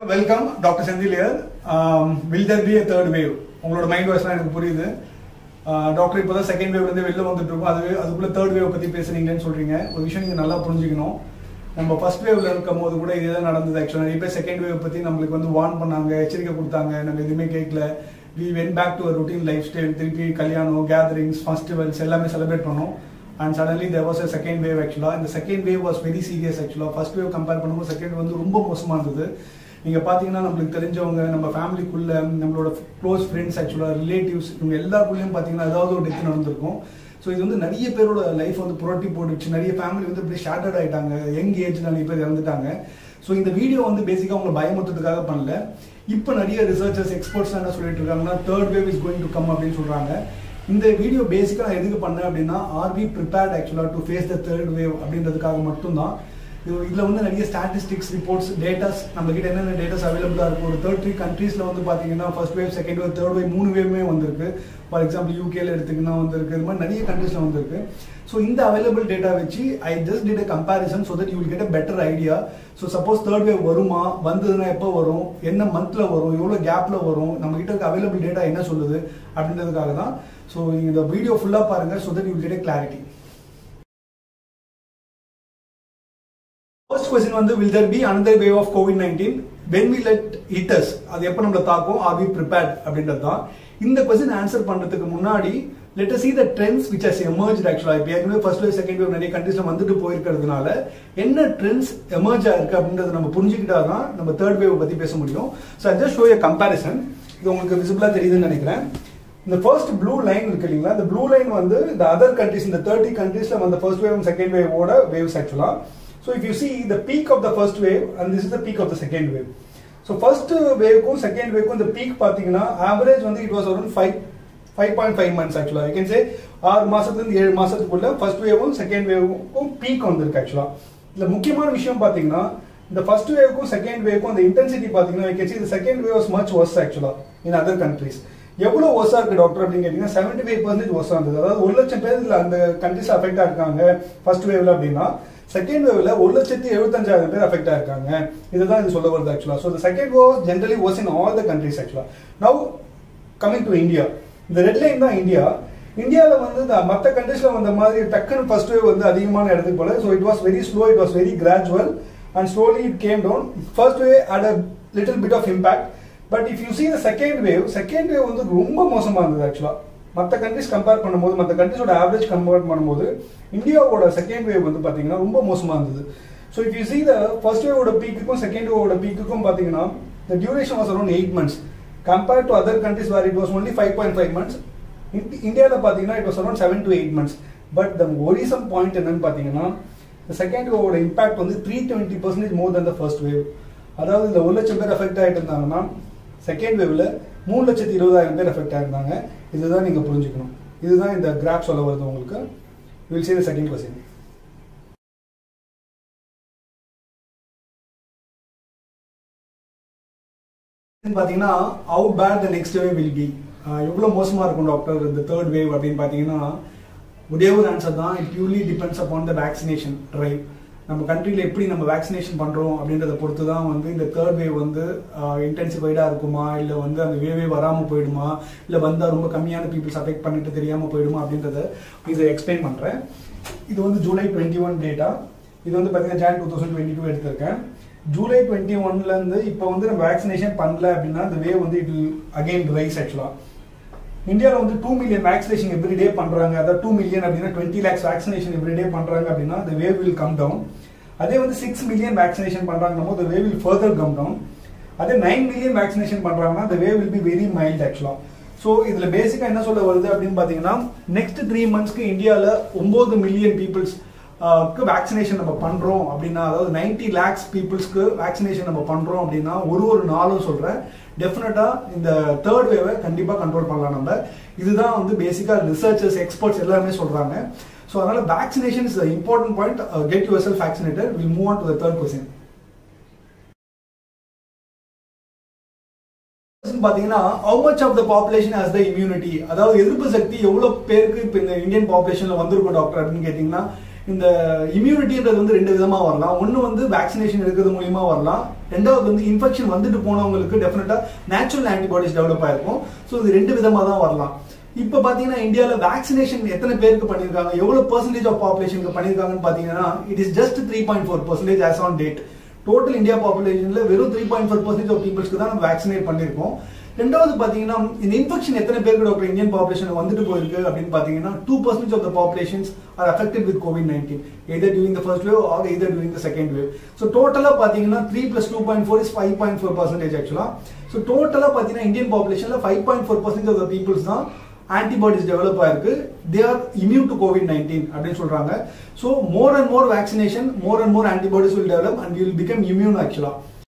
Welcome, Dr. Sendil here. Will there be a third wave? உங்களோட mind வாய்ஸ்லாம் எனக்கு புரியுது. டாக்டர் இப்போ தான் செகண்ட் வேவ்ல இருந்து வெளில வந்துட்டு இருக்கோம். அதுக்குள்ள தேர்ட் வேவ் பத்தி பேசுறீங்கன்னு சொல்றீங்க. ஒரு விஷயம் நீங்க நல்லா புரிஞ்சுக்கணும். நம்ம ஃபர்ஸ்ட் வேவ்ல இருக்கும்போது கூட இதே தான் நடந்தது. ஆக்சுவலா நிறைய பேர் செகண்ட் வேவ் பத்தி நம்மளுக்கு வந்து வார்ன் பண்ணாங்க, எச்சரிக்கை கொடுத்தாங்க. நம்ம எதுவுமே கேட்கல. We went back to a routine lifestyle. திருப்பி கல்யாணம், கேதரிங்ஸ், ஃபெஸ்டிவல்ஸ் எல்லாமே செலிப்ரேட் பண்ணோம். And suddenly there was a second wave actually. And the second wave was very serious actually. First wave compare பண்ணும்போது செகண்ட் வந்து ரொம்ப மோசமா இருந்தது. நீங்க பாத்தீங்கன்னா நம்மளுக்கு தெரிஞ்சவங்க, நம்ம ஃபேமிலிக்குள்ள, நம்மளோட க்ளோஸ் ஃப்ரெண்ட்ஸ் ஆக்சுவலாக ரிலேட்டிவ்ஸ், இவங்க எல்லாருக்குள்ளேயும் பார்த்தீங்கன்னா ஏதாவது ஒரு டெத் நடந்திருக்கும். ஸோ இது வந்து நிறைய பேரோட லைஃப் வந்து புரட்டி போட்டுச்சு. நிறைய ஃபேமிலி வந்து இப்படி ஷேட்டர்ட் ஆகிட்டாங்க. யங் ஏஜ்ல நிறைய பேர் இறந்துட்டாங்க. ஸோ இந்த வீடியோ வந்து பேசிக்காக உங்களை பயமுறுத்துறதுக்காக பண்ணல. இப்போ நிறைய ரிசர்ச்சர்ஸ், எக்ஸ்பர்ட்ஸ் என்ன சொல்லிட்டு இருக்காங்கன்னா third wave is going to come அப்படின்னு சொல்றாங்க. இந்த வீடியோ பேசிக்காக நான் எதுக்கு பண்ணேன் அப்படின்னா, ஆர் வி ப்ரிப்பேர்ட் ஆக்சுவலாக to face the third wave அப்படின்றதுக்காக மட்டும்தான். இதில் வந்து நிறைய ஸ்டாட்டிஸ்டிக்ஸ், ரிப்போர்ட்ஸ், டேட்டாஸ், நம்மகிட்ட என்னென்ன டேட்டாஸ் அவைலபிளாக இருக்கும். ஒரு 30 கண்ட்ரீஸில் வந்து பார்த்தீங்கன்னா first wave, second wave, third wave 3 வேவுமே வந்திருக்கு. ஃபார் எக்ஸாம்பிள் யூகேல எடுத்துக்கினா வந்திருக்கு. இது மாதிரி நிறைய கண்ட்ரீஸில் வந்திருக்கு. ஸோ இந்த அவைலபிள் டேட்டா வச்சு I just did a comparison so that you will get a better idea. So suppose third wave வருமா, வந்ததுன்னா எப்போ வரும், என்ன மந்த்ல வரும், எவ்வளோ கேப்ல வரும், நம்ம கிட்ட இருக்க அவைலபிள் டேட்டா என்ன சொல்லுது அப்படின்றதுக்காக தான். ஸோ இந்த வீடியோ ஃபுல்லாக பாருங்க so that you will get a clarity. First question வந்து, will there be another wave of COVID-19? When will it hit us? அது எப்போ நம்மளை தாக்கும்? Are we prepared? அப்படின்றது தான். இந்த கொஸ்டின் ஆன்சர் பண்றதுக்கு முன்னாடி let us see the trends which has emerged actually. இப்போ ஏற்கனவே ஃபர்ஸ்ட் வேவ், செகண்ட் வேவ் நிறைய கண்ட்ரீஸ்ல வந்துட்டு போயிருக்கிறதுனால என்ன ட்ரெண்ட்ஸ் எமர்ஜ் ஆயிருக்கு அப்படின்றத நம்ம புரிஞ்சுக்கிட்டாதான் நம்ம தேர்ட் வேவ் பத்தி பேச முடியும். So I just show a comparison. இது உங்களுக்கு விசிபிளா தெரியுதுன்னு நினைக்கிறேன். இந்த ஃபர்ஸ்ட் ப்ளூ லைன் இருக்கு இல்லைங்களா, இந்த ப்ளூ லைன் வந்து இந்த அதர் கண்ட்ரீஸ், இந்த 30 கண்ட்ரீஸ்ல வந்த ஃபர்ஸ்ட் வேவ், செகண்ட் வேவோட வேவ்ஸ் ஆக்சுவலா. So if you see the peak of the first wave and this is the peak of the second wave. So first wave kum second wave kum the peak pathina average வந்து it was around 5.5 months actually. You can say 6 மாசத்துல இருந்து 7 மாசத்துக்குள்ள first wave kum second wave kum peak வந்திருக்கு actually. இதுல முக்கியமான விஷயம் பாத்தீங்கன்னா, இந்த first wave kum second wave kum the intensity பாத்தீங்கன்னா you can see the second wave was much worse actually in other countries. எவ்வளவு worse இருக்கு டாக்டர் அப்படின்னு கேட்டீங்கன்னா 75% worse இருந்தது. அதாவது 1 லட்சம் பேர் இதுல அந்த கண்ட்ரீஸ் அஃபெக்ட் ஆயிருக்காங்க ஃபர்ஸ்ட் வேவ்ல அப்படின்னா, செகண்ட் வேவ்ல 1,75,000 பேர் அஃபெக்ட் ஆயிருக்காங்க. இதுதான் இது சொல்ல வருது ஆக்சுவலா. So second wave generally was in all the countries ஆக்சுவலா. நவ் கமிங் டு இந்தியா, இந்த ரெட் லைன் தான் இந்தியா. இந்தியாவில் வந்து மற்ற கண்ட்ரீஸ்ல வந்த மாதிரி டக்குன்னு ஃபர்ஸ்ட் வேவ் வந்து அதிகமான இடத்துக்கு போல. So it was very slow, it was very gradual and slowly it came down. First wave had a little bit of impact. But if you see the second wave வந்து ரொம்ப மோசமா இருந்தது ஆக்சுவலா. மற்ற கண்ட்ரிஸ் கம்பேர் பண்ணும்போது, மற்ற கண்ட்ரிஸோட average compare பண்ணும்போது இந்தியாவோட செகண்ட் வேவ் வந்து பாத்தீங்கன்னா ரொம்ப மோசமா இருந்தது. So if you see the first வேவோட பீக்குக்கும் செகண்ட் வேவோட பீக்குக்கும் பாத்தீங்கன்னா the duration was around 8 months compared to other countries where it was only 5.5 months. இந்தியால பாத்தீங்கன்னா it was around 7 to 8 months. But the worrisome point என்னன்னு பாத்தீங்கன்னா, the second வேவோட இம்பாக்ட் வந்து 320% more than the first wave. அதாவது இந்த 1 லட்சம் பேர் affect ஆயிட்டு இருந்தாங்கன்னா செகண்ட் வேவ்ல 3,20,000 பேர் அஃபெக்ட் ஆயிருந்தாங்க. இதுதான் நீங்க புரிஞ்சுக்கணும். இதுதான் இந்த கிராஃப் சொல்ல வருது உங்களுக்கு. We will see the second question. பாத்தீங்கன்னா how bad the next wave will be. எவ்வளவு மோசமா இருக்கும் டாக்டர் இந்த தேர்ட் வேவ் அப்படின்னு பாத்தீங்கன்னா, ஒரே ஒரு ஆன்சர் தான். It purely depends upon the vaccination drive. நம்ம கண்ட்ரியில் எப்படி நம்ம வேக்சினேஷன் பண்றோம் அப்படின்றத பொறுத்து தான் வந்து இந்த தேர்ட் வேவ் வந்து இன்டென்சிஃபைடா இருக்குமா, இல்லை வந்து அந்த வேவே வராமல் போயிடுமா, இல்லை வந்தால் ரொம்ப கம்மியான பீப்புள்ஸ் அஃபெக்ட் பண்ணிட்டு தெரியாமல் போயிடுமா அப்படின்றத இதை எக்ஸ்பிளைன் பண்ணுறேன். இது வந்து ஜூலை 21 டேட்டா. இது வந்து பார்த்தீங்கன்னா ஜான் 2022 எடுத்திருக்கேன். ஜூலை 21லேருந்து இப்போ வந்து நம்ம வேக்சினேஷன் பண்ணல அப்படின்னா இந்த வேவ் வந்து இட் வில் அகெயின் ரைஸ் ஆக்சுவலாக. இந்தியாவில் வந்து 2 மில்லியன் வேக்சினேஷன் எவ்ரிடே பண்றாங்க. அதாவது 2 மில்லியன் அப்படின்னா 20 lakhs வேக்சினேஷன் எவ்ரிடே பண்றாங்க அப்படின்னா the wave will come down. அதே வந்து 6 மில்லியன் வேக்சினேஷன் பண்றாங்கன்னா the wave will further come down. அதே 9 மில்லியன் வேக்சினேஷன் பண்றாங்கன்னா the wave will be very mild actually. ஸோ இதுல பேசிக்கா என்ன சொல்ல வருது அப்படின்னு பாத்தீங்கன்னா, நெக்ஸ்ட் 3 monthsக்கு இந்தியாவில் 9 மில்லியன் பீப்புள்ஸ் வேக்சினேஷன் நம்ம பண்றோம் அப்படின்னா, அதாவது 90 lakhs பீப்புள்ஸ்க்கு வேக்சினேஷன் நம்ம பண்றோம் அப்படின்னா ஒரு நாளும் சொல்றேன் டெஃபினட்டா இந்த தேர்ட் வேவை கண்டிப்பா கண்ட்ரோல் பண்ணலாம் நம்ம. இதுதான் வந்து பேசிக்கா ரிசர்ச்சர்ஸ், எக்ஸ்பர்ட்ஸ் எல்லாருமே சொல்றாங்க. ஸோ அதனால vaccination is important point. Get yourself vaccinated. Will move on to the third question. பாத்தீங்கன்னா how much of the population has the immunity, அதாவது எதிர்ப்பு சக்தி எவ்வளவு பேருக்கு இப்ப இந்த இந்தியன் பாப்புலேஷன்ல வந்திருக்கும் டாக்டர் அப்படின்னு கேட்டீங்கன்னா, இந்த இம்யூனிட்டின்றது வந்து ரெண்டு விதமா வரலாம். ஒன்னு வந்து வேக்சினேஷன் எடுக்கிறது மூலியமா வரலாம். ரெண்டாவது வந்து இன்ஃபெக்ஷன் வந்துட்டு போனவங்களுக்கு டெஃபினட்டா நேச்சுரல் ஆன்டிபாடிஸ் டெவலப் ஆயிருக்கும். ஸோ இது ரெண்டு விதமா தான் வரலாம். இப்ப பாத்தீங்கன்னா இந்தியால வேக்சினேஷன் எத்தனை பேருக்கு பண்ணிருக்காங்க, எவ்வளவு பெர்சன்டேஜ் ஆஃப் பாப்புலேஷனுக்கு பண்ணிருக்காங்கன்னு பாத்தீங்கன்னா it is just 3.4% as on date. Total India பாப்புலேஷன்ல வெறும் 3.4% ஆஃப் பீப்புள்ஸ்க்கு தான் நம்ம வேக்சினேட் பண்ணிருக்கோம். ரெண்டாவது பாத்தீங்கன்னா இந்த இன்ஃபெக்ஷன் எத்தனை பேருக்கு டாக்டர் இந்தியன் பாப்புலேஷன் வந்துட்டு போயிருக்கு அப்படின்னு பாத்தீங்கன்னா 2% of the populations are affected with COVID-19 either during the first wave or either during the second wave. So totally பாத்தீங்கன்னா 3 plus 2.4 is 5.4% actually. So totally பாத்தீங்கன்னா இந்தியன் பாப்புலேஷன்ல 5.4% of the peoples தான் antibodies develop ஆயிருக்கு. They are immune to COVID-19 அப்படின்னு சொல்றாங்க. So more and more vaccination, more and more antibodies will develop and we will become immune actually.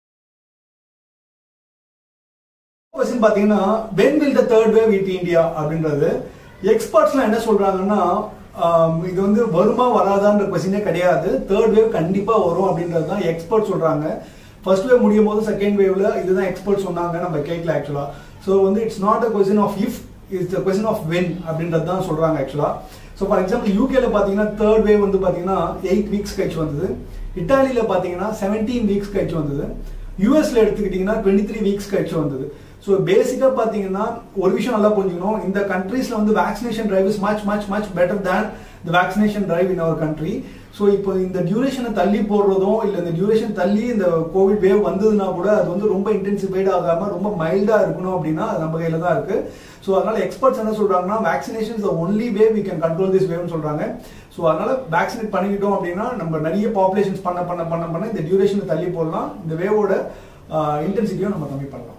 Question பாத்தீங்கன்னா when will the third wave hit India அப்படின்றது எக்ஸ்பர்ட்ஸ்லாம் என்ன சொல்றாங்கன்னா இது வந்து வருமா வராதான்ற क्वेश्चनே கிடையாது. தேர்ட் வேவ் கண்டிப்பா வரும் அப்படின்றது தான் எக்ஸ்பர்ட் சொல்றாங்க. ஃபர்ஸ்ட் வேவ் முடியும் போது செகண்ட் வேவ்ல இதுதான் எக்ஸ்பர்ட் சொன்னாங்க, நம்ம கேட்கல ஆக்சுவலா. ஸோ வந்து it's not a question of if, it's a question of when அப்படின்றது தான் சொல்றாங்க ஆக்சுவலா. ஸோ ஃபார் எக்ஸாம்பிள் யூகேல பாத்தீங்கன்னா தேர்ட் வேவ் வந்து பாத்தீங்கன்னா 8 வீக்ஸ் கழிச்சு வந்தது. இட்டாலியில பாத்தீங்கன்னா 17 வீக்ஸ் கழிச்சு வந்தது. யூஎஸ்ல எடுத்துக்கிட்டீங்கன்னா 23 வீக்ஸ் கழிச்சு வந்தது. ஸோ பேசிக்கா பாத்தீங்கன்னா ஒரு விஷயம் நல்லா புரிஞ்சுக்கணும், இந்த கண்ட்ரீஸ்ல வந்து vaccination drive is much better than the vaccination drive in our country. So இப்போ இந்த டியூரேஷனை தள்ளி போடுறதும் இல்லை இந்த டியூரேஷன் தள்ளி இந்த கோவிட் வேவ் வந்ததுன்னா கூட அது வந்து ரொம்ப இன்டென்சிஃபைட் ஆகாம ரொம்ப மைல்டா இருக்கணும் அப்படின்னா அது நம்ம கையில தான் இருக்கு. ஸோ அதனால எக்ஸ்பர்ட்ஸ் என்ன சொல்றாங்கன்னா vaccination is the only way we can control this வேவ்னு சொல்றாங்க. ஸோ அதனால வேக்சினேட் பண்ணிக்கிட்டோம் அப்படின்னா நம்ம நிறைய பாப்புலேஷன்ஸ் பண்ண இந்த டியூரேஷனை தள்ளி போடலாம், இந்த வேவோட இன்டென்சிட்டியும் நம்ம கம்மி பண்ணலாம்.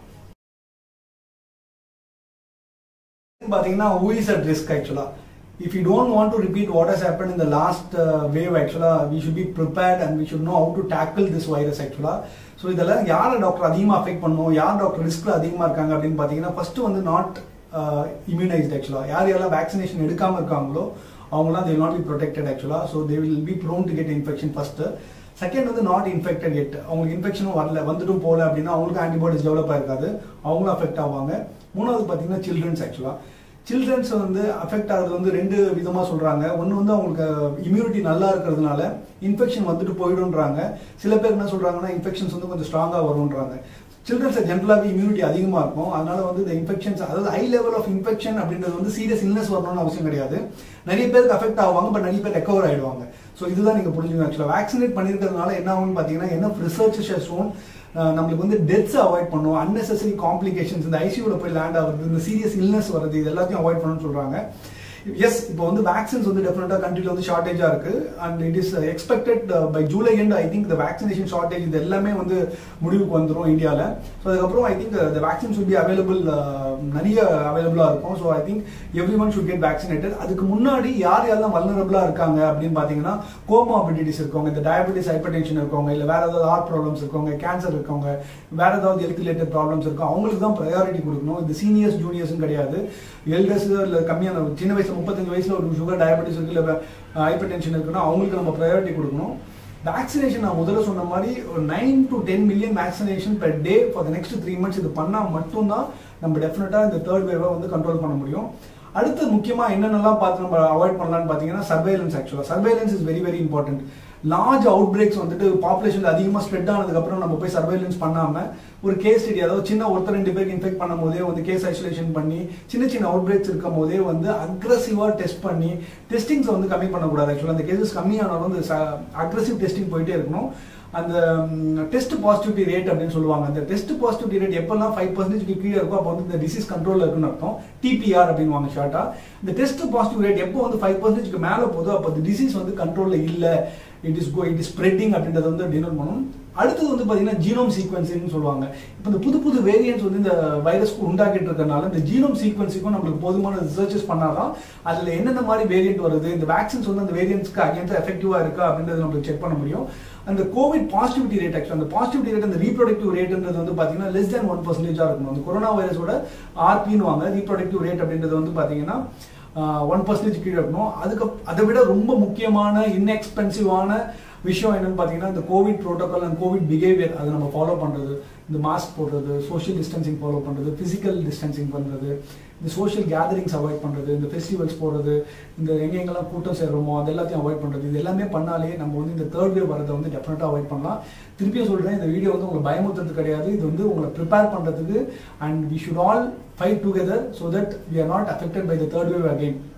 பாத்தீங்கன்னா who is at risk actually? If you don't want to repeat what has happened in the last wave actually, we should be prepared and we should know how to tackle this virus actually. So இதெல்லாம் யார doctor அதிகமா affect பண்ணும், யார் doctor ரிஸ்க்ல அதிகமா இருக்காங்க அப்படின்னு பாத்தீங்கன்னா first வந்து நாட் immunized actually. யாரெல்லாம் வேக்சினேஷன் எடுக்காம இருக்காங்களோ அவங்கலாம் they will not be protected actually. So they will be prone to get infection first. Second வந்து நாட் இன்ஃபெக்டட் எட், அவங்களுக்கு இன்ஃபெக்ஷனும் வரல, வந்துட்டும் போல அப்படின்னா அவங்களுக்கு ஆன்டிபாடிஸ் டெவலப் ஆயிருக்காது, அவங்களும் அஃபெக்ட் ஆவாங்க. மூணாவது பாத்தீங்கன்னா சில்ட்ரன்ஸ் ஆக்சுவலா. சில்ட்ரன்ஸ் வந்து அஃபெக்ட் ஆகுறது வந்து ரெண்டு விதமா சொல்றாங்க. ஒன்னு வந்து அவங்களுக்கு இம்யூனிட்டி நல்லா இருக்கிறதுனால இன்ஃபெக்ஷன் வந்துட்டு போயிடும்ன்றாங்க. சில பேர் என்ன சொல்றாங்கன்னா இன்ஃபெக்ஷன்ஸ் வந்து கொஞ்சம் ஸ்ட்ராங்கா வரும்ன்றாங்க. சில்ட்ரன்ஸ் ஜென்ரலாகவே இம்யூனிட்டி அதிகமா இருக்கும், அதனால வந்து இந்த இன்ஃபெக்ஷன்ஸ், அதாவது ஹை லெவல் ஆஃப் இன்ஃபெக்ஷன் அப்படின்றது வந்து சீரியஸ் இல்னஸ் வரணும்னு அவசியம் கிடையாது. நிறைய பேருக்கு அஃபெக்ட் ஆவாங்க, பட் நிறைய பேர் ரெக்கவர் ஆயிடுவாங்க. ஸோ இதுதான் நீங்க புரிஞ்சுக்கணும். ஆக்சுவலா வேக்சினேட் பண்ணிருக்கிறதுனால என்ன ஆகும்னு பாத்தீங்கன்னா என்ன ரிசர்ச் ஷோன் நம்மளுக்கு வந்து டெத்ஸ் அவாய்ட் பண்ணும், அன்னெசரி காம்ப்ளிகேஷன்ஸ், இந்த ஐசியூல போய் லேண்ட் ஆகுறது, இந்த சீரியஸ் இல்னஸ் வருது, இது எல்லாத்தையும் அவாய்ட் பண்ணணும்னு சொல்றாங்க. எஸ், இப்போ வந்து வேக்சின்ஸ் வந்து டெஃபினட்டா கண்ட்ரில வந்து ஷார்டேஜா இருக்கு and it is expected by July end I think the vaccination shortage இது எல்லாமே வந்து முடிவுக்கு வந்துடும் இந்தியாவில். ஸோ அதுக்கப்புறம் I think the vaccines will be available, நிறைய அவைலபிளா இருக்கும். So I think everyone should get vaccinated. அதுக்கு முன்னாடி யார் யாரெல்லாம் வல்னரபிளா இருக்காங்க அப்படின்னு பாத்தீங்கன்னா கோமார்பிடிட்டிஸ் இருக்கவங்க, இந்த டயபெட்டிஸ், ஹைப்பர் டென்ஷன் இருக்கவங்க, இல்லை வேற ஏதாவது ஹார்ட் ப்ராப்ளம்ஸ் இருக்கவங்க, கேன்சர் இருக்கவங்க, வேற ஏதாவது ஹெல்த் ரிலேட்டட் ப்ராப்ளம்ஸ் இருக்கும், அவங்களுக்கு தான் ப்ரையாரிட்டி கொடுக்கணும். இது சீனியர்ஸ் ஜூனியர்ஸும் கிடையாது. எல்டர்ஸ் இல்லை கம்மியான சின்ன வயசுல 35 வயசுல ஒரு சுகர் டயபெட்டிஸ் இருக்கு, இல்லை ஹைப்பர் டென்ஷன் இருக்குன்னா அவங்களுக்கு நம்ம ப்ரையாரிட்டி கொடுக்கணும். வேக்சினேஷன் நான் முதல்ல சொன்ன மாதிரி ஒரு 9 to 10 million vaccination per day for the next 3 months இது பண்ணா மட்டும்தான் நம்ம டெஃபினட்டா இந்த தேர்ட் வேவை வந்து கண்ட்ரோல் பண்ண முடியும். அடுத்து முக்கியமா என்னென்னலாம் பார்த்து நம்ம அவாய்ட் பண்ணலாம்னு பாத்தீங்கன்னா சர்வேலன்ஸ். ஆக்சுவலா surveillance is very very important. Large outbreaks வந்துட்டு பாப்புலேஷன் அதிகமாக ஸ்ப்ரெட் ஆனதுக்கு அப்புறம் நம்ம போய் சர்வேலன்ஸ் பண்ணாம ஒரு கேஸ் ஸ்டடி, அதாவது சின்ன ஒருத்தர் 2 பேருக்கு இன்ஃபெக்ட் பண்ணும் போதே வந்து கேஸ் ஐசோலேஷன் பண்ணி சின்ன சின்ன அவுட் பிரேக்ஸ் இருக்கும் போதே வந்து அக்ரெசிவா டெஸ்ட் பண்ணி டெஸ்டிங்ஸ் வந்து கம்மி பண்ணக்கூடாது. ஆக்சுவலா அந்த கேசஸ் கம்மியானாலும் வந்து அக்ரெசிவ் டெஸ்டிங் போயிட்டே இருக்கணும். அந்த டெஸ்ட் பாசிட்டிவிட்டி ரேட் அப்படின்னு சொல்லுவாங்க. அந்த டெஸ்ட் பாசிட்டிவிட்டி ரேட் எப்பெல்லாம் 5% கீழே இருக்கும் அப்போ வந்து இந்த டிசீஸ் கண்ட்ரோல்ல இருக்குன்னு அர்த்தம். டிபிஆர் அப்படின்னு ஷார்ட்டா. இந்த டெஸ்ட் பாசிட்டிவ் ரேட் எப்போ வந்து 5% மேல போதோ அப்போ இந்த டிசீஸ் வந்து கண்ட்ரோல்ல இல்ல, இட் இஸ் ஸ்ப்ரெட்டிங் அப்படின்றத வந்து டினோட் பண்ணணும். அடுத்தது வந்து பாத்தீங்கன்னா ஜீனோம் சீக்வன்சிங் சொல்லுவாங்க. இப்போ இந்த புது புது வேரியன்ட்ஸ் வந்து இந்த வைரஸ்க்கு உண்டாக்கிட்டு இருக்கறனால இந்த ஜீனோம் சீக்வன்சிங்கும் நம்மளுக்கு போதுமான ரிசர்ச்சஸ் பண்ணாதான் அதுல என்னென்ன மாதிரி வேரியன்ட் வருது, இந்த வேக்சின்ஸ் வந்து அந்த வேரியன்ட்ஸ்க்கு அகேன்ஸ்ட் எஃபெக்டிவா இருக்கா அப்படின்றத நம்மளுக்கு செக் பண்ண முடியும். அந்த கோவிட் பாசிட்டிவிட்டி ரேட், ஆக்சுவலா அந்த பாசிட்டிவிட்டி ரேட், அந்த ரீப்ரொடக்டிவ் ரேட்ன்றது வந்து பாத்தீங்கன்னா less than 1% இருக்கணும். அந்த கொரோனா வைரஸோட ஆர்பின்னு வாங்க, ரீப்ரொடக்டிவ் ரேட் அப்படின்றது வந்து பாத்தீங்கன்னா 1% கீழே இருக்கணும். அதுக்கு அதை விட ரொம்ப முக்கியமான இன்எக்ஸ்பென்சிவான விஷயம் என்னன்னு பார்த்தீங்கன்னா இந்த Covid protocol and Covid behaviour அதை நம்ம ஃபாலோ பண்ணுறது, இந்த மாஸ்க் போடுறது, சோஷியல் டிஸ்டன்சிங் ஃபாலோ பண்ணுறது, ஃபிசிக்கல் டிஸ்டன்சிங் பண்ணுறது, இந்த சோஷியல் கேதரிங்ஸ் அவாய்ட் பண்ணுறது, இந்த ஃபெஸ்டிவல்ஸ் போடுறது, இந்த எங்கெங்கெல்லாம் கூட்டம் சேர்றோமோ அது எல்லாத்தையும் அவாய்ட் பண்ணுறது, இது எல்லாமே பண்ணாலே நம்ம வந்து இந்த தேர்ட் வேவ் வரதை வந்து டெஃபினட்டாக அவாய்ட் பண்ணலாம். திருப்பியும் சொல்கிறேன், இந்த வீடியோ வந்து உங்களை பயமுறுத்துறது கிடையாது, இது வந்து உங்களை ப்ரிப்பேர் பண்ணுறதுக்கு. And we should all fight together so that we are not affected by the third wave again.